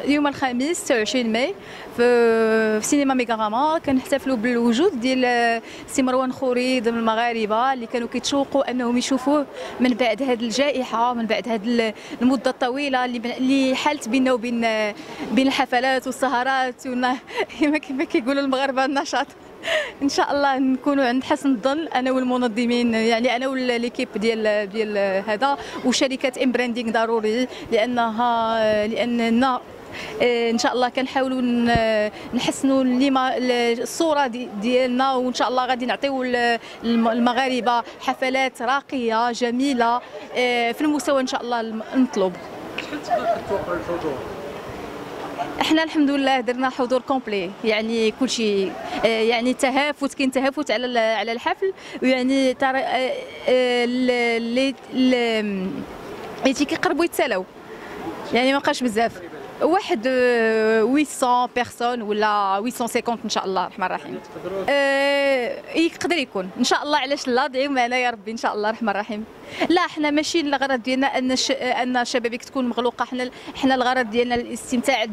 يوم الخميس 29 ماي في سينما ميغاراما كنحتفلوا بالوجود ديال السي مروان خوري ضمن المغاربه اللي كانوا كيتشوقوا انهم يشوفوه من بعد هذه الجائحه، من بعد هذه المده الطويله اللي حالت بيننا وبين الحفلات والسهرات كما كيقولوا المغاربه النشاط. ان شاء الله نكونوا عند حسن الظن انا والمنظمين، يعني انا والليكيب ديال هذا وشركه ام براندينغ ضروري، لاننا ان شاء الله كنحاولوا نحسنوا الصوره ديالنا، وان شاء الله غادي نعطيو المغاربه حفلات راقيه جميله في المستوى ان شاء الله المطلوب. شحال تتوقع الحضور؟ احنا الحمد لله درنا حضور كومبلي، يعني كل شيء، يعني كاين تهافت على الحفل، ويعني ترى اللي كيقربوا يتسالاو، يعني ما بقاش بزاف، واحد 800 بيرسون ولا 850 ان شاء الله الرحمن الرحيم. يقدر يكون ان شاء الله، علاش لا، دعيو معنا يا ربي ان شاء الله الرحمن الرحيم. لا احنا ماشي الغرض ديالنا ان الشبابيك تكون مغلوقه، احنا الغرض ديالنا الاستمتاع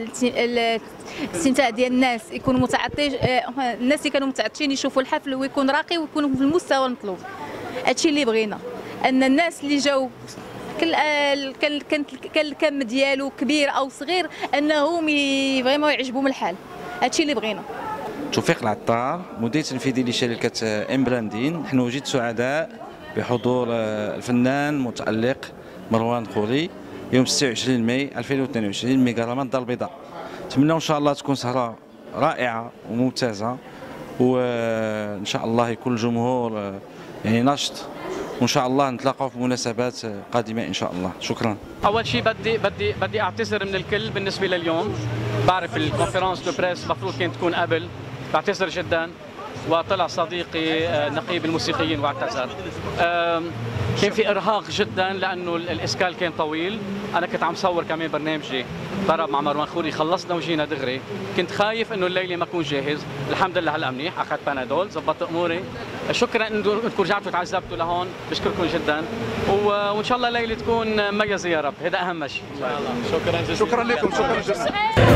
ديال الناس، يكونوا متعطش، الناس اللي كانوا متعطشين يشوفوا الحفل ويكون راقي ويكونوا في المستوى المطلوب. هادشي اللي بغينا، ان الناس اللي جاوا كان الكم ديالو كبير او صغير انهم فريمون يعجبهم الحال. هادشي اللي بغينا. توفيق العطار، مدير تنفيذي لشركه ام براندين. نحن جد سعداء بحضور الفنان المتألق مروان خوري يوم 26 ماي 2022 ميغاراما الدار البيضاء. نتمنى ان شاء الله تكون سهره رائعه وممتازه، وان شاء الله يكون الجمهور يعني نشط، وان شاء الله نتلاقاو في مناسبات قادمه ان شاء الله. شكرا. اول شيء بدي اعتذر من الكل بالنسبه لليوم. بعرف الكونفرنس دو بريس المفروض كانت تكون قبل، بعتذر جدا، وطلع صديقي نقيب الموسيقيين واعتذر. كان في ارهاق جدا لانه الاسكال كان طويل. انا كنت عم صور كمان برنامجي ضرب مع مروان خوري، خلصنا وجينا دغري. كنت خايف انه الليله ما اكون جاهز، الحمد لله هلا منيح، اخذت بنادول زبطت اموري. شكرا انكم رجعتوا تعذبتوا لهون، بشكركم جدا، وان شاء الله الليله تكون مميزه يا رب، هذا اهم شيء ان شاء الله. شكرا جزيلا. شكرا لكم، شكرا جزيلا.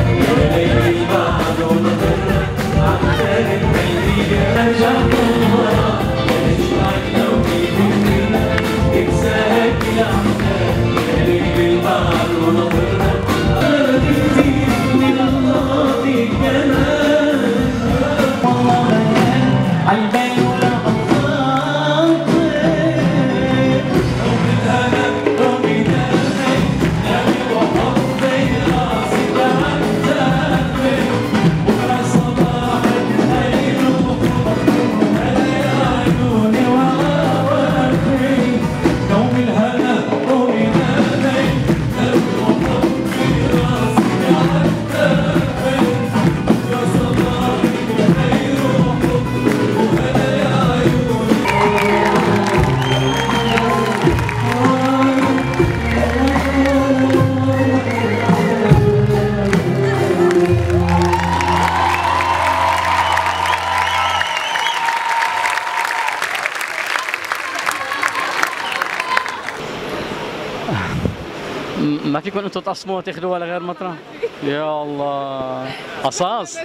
ما فيكم انتم تقسموها تاخذوها لغير مطرح؟ يا الله قصاص.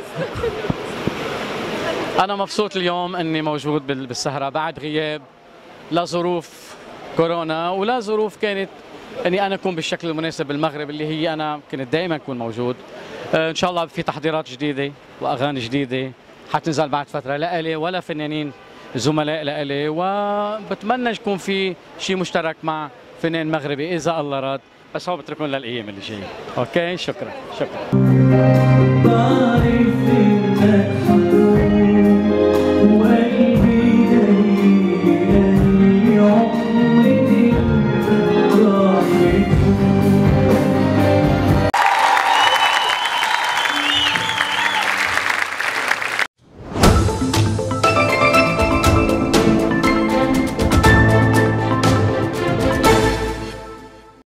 انا مبسوط اليوم اني موجود بالسهره بعد غياب، لا ظروف كورونا ولا ظروف كانت اني انا اكون بالشكل المناسب بالمغرب اللي هي انا كنت دائما اكون موجود. ان شاء الله في تحضيرات جديده واغاني جديده حتنزل بعد فتره لإلي ولا فنانين زملاء لإلي، وبتمنى يكون في شيء مشترك مع فنان مغربي اذا الله راد، بس هو بتركون للايام اللي جايه. اوكي، شكرا.